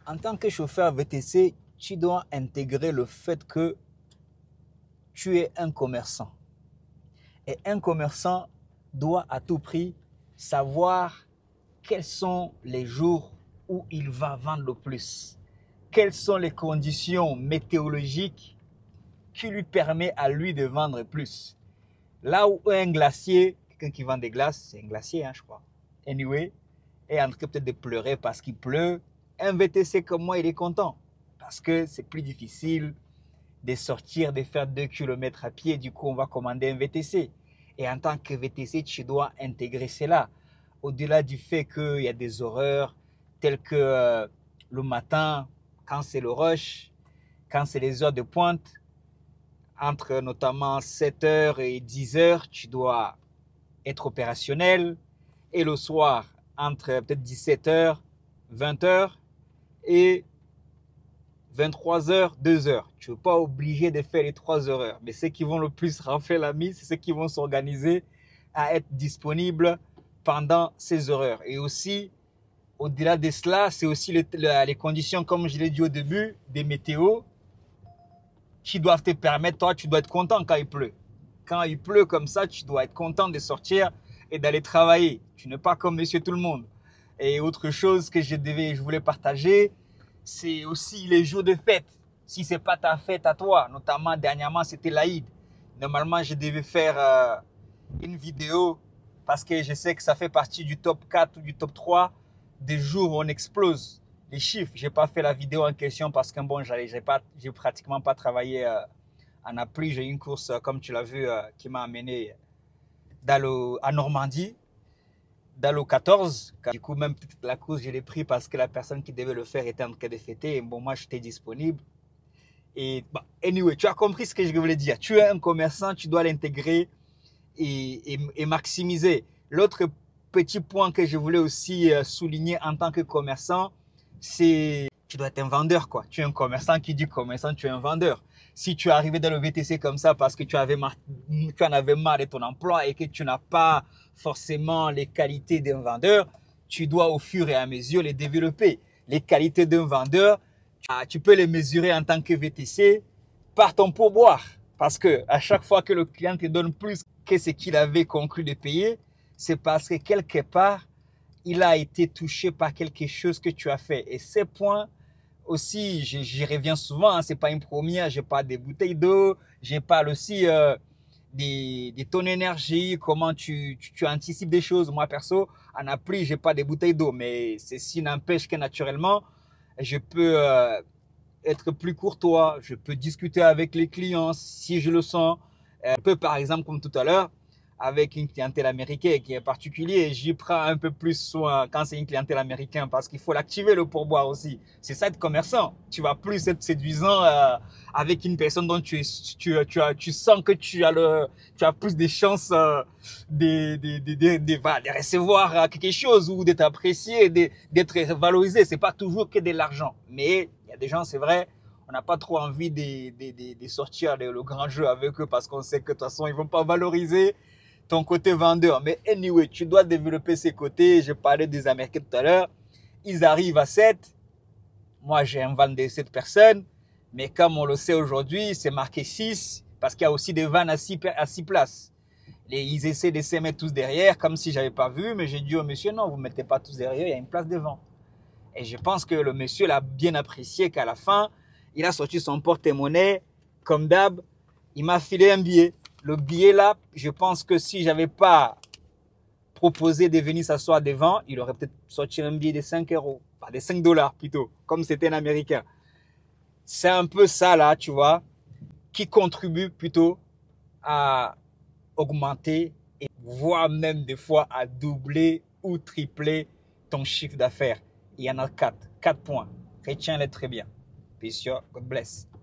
En tant que chauffeur VTC, tu dois intégrer le fait que tu es un commerçant. Et un commerçant doit à tout prix savoir quels sont les jours où il va vendre le plus. Quelles sont les conditions météorologiques qui lui permettent à lui de vendre plus. Là où un glacier, quelqu'un qui vend des glaces, c'est un glacier, je crois. Anyway, est en train peut-être de pleurer parce qu'il pleut. Un VTC comme moi, il est content parce que c'est plus difficile de sortir, de faire 2 km à pied. Du coup, on va commander un VTC. Et en tant que VTC, tu dois intégrer cela. Au-delà du fait qu'il y a des horreurs telles que le matin, quand c'est le rush, quand c'est les heures de pointe, entre notamment 7h et 10h, tu dois être opérationnel. Et le soir, entre peut-être 17h, 20h et 23h, 2h. Tu n'es pas obligé de faire les 3 heures. Mais ceux qui vont le plus rafler la mise, c'est ceux qui vont s'organiser à être disponibles pendant ces heures. Et aussi, au-delà de cela, c'est aussi les conditions, comme je l'ai dit au début, des météos qui doivent te permettre, toi, tu dois être content quand il pleut. Quand il pleut comme ça, tu dois être content de sortir et d'aller travailler. Tu n'es pas comme monsieur tout le monde. Et autre chose que je voulais partager, c'est aussi les jours de fête. Si ce n'est pas ta fête à toi, notamment dernièrement, c'était l'Aïd. Normalement, je devais faire une vidéo parce que je sais que ça fait partie du top 4 ou du top 3 des jours où on explose les chiffres. Je n'ai pas fait la vidéo en question parce que bon, j'ai pratiquement pas travaillé en appli. J'ai eu une course, comme tu l'as vu, qui m'a amené à Normandie, dans le 14. Du coup, même la course, je l'ai pris parce que la personne qui devait le faire était en train de fêter. Et bon, moi, j'étais disponible. Et anyway, tu as compris ce que je voulais dire. Tu es un commerçant, tu dois l'intégrer et maximiser. L'autre petit point que je voulais aussi souligner en tant que commerçant, c'est tu dois être un vendeur, quoi. Tu es un commerçant, qui dit commerçant, tu es un vendeur. Si tu es arrivé dans le VTC comme ça parce que tu en avais marre de ton emploi et que tu n'as pas forcément les qualités d'un vendeur, tu dois au fur et à mesure les développer. Les qualités d'un vendeur, tu peux les mesurer en tant que VTC par ton pourboire. Parce que à chaque fois que le client te donne plus que ce qu'il avait conclu de payer, c'est parce que quelque part, il a été touché par quelque chose que tu as fait. Et ces points aussi, j'y reviens souvent, c'est pas une première, je parle des bouteilles d'eau, je parle aussi de ton énergie, comment tu anticipes des choses. Moi, perso, en appli, j'ai pas des bouteilles d'eau, mais ceci n'empêche que naturellement, je peux être plus courtois, je peux discuter avec les clients si je le sens. Je peux, par exemple, comme tout à l'heure, avec une clientèle américaine qui est particulière, j'y prends un peu plus soin quand c'est une clientèle américaine parce qu'il faut l'activer le pourboire aussi. C'est ça être commerçant. Tu vas plus être séduisant avec une personne dont tu sens que tu as plus de chances de recevoir quelque chose ou d'être apprécié, d'être valorisé. C'est pas toujours que de l'argent. Mais il y a des gens, c'est vrai, on n'a pas trop envie de sortir le grand jeu avec eux parce qu'on sait que de toute façon, ils vont pas valoriser ton côté vendeur. Mais anyway, tu dois développer ces côtés. Je parlais des Américains tout à l'heure. Ils arrivent à 7. Moi, j'ai un van de 7 personnes. Mais comme on le sait aujourd'hui, c'est marqué 6 parce qu'il y a aussi des vannes à 6 places. Ils essaient de se mettre tous derrière comme si je n'avais pas vu. Mais j'ai dit au monsieur, non, vous ne mettez pas tous derrière, il y a une place devant. Et je pense que le monsieur l'a bien apprécié qu'à la fin, il a sorti son porte-monnaie. Comme d'hab, il m'a filé un billet. Le billet là, je pense que si j'avais pas proposé de venir s'asseoir devant, il aurait peut-être sorti un billet de 5 euros. Pas de 5 dollars plutôt, comme c'était un Américain. C'est un peu ça là, tu vois, qui contribue plutôt à augmenter et voire même des fois à doubler ou tripler ton chiffre d'affaires. Il y en a 4 points. Retiens-les très bien. Peace, God bless.